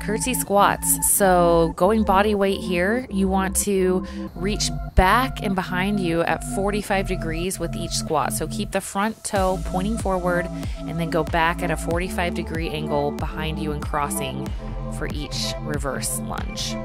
Curtsy squats. So going body weight here, you want to reach back and behind you at 45 degrees with each squat. So keep the front toe pointing forward and then go back at a 45-degree angle behind you and crossing for each reverse lunge.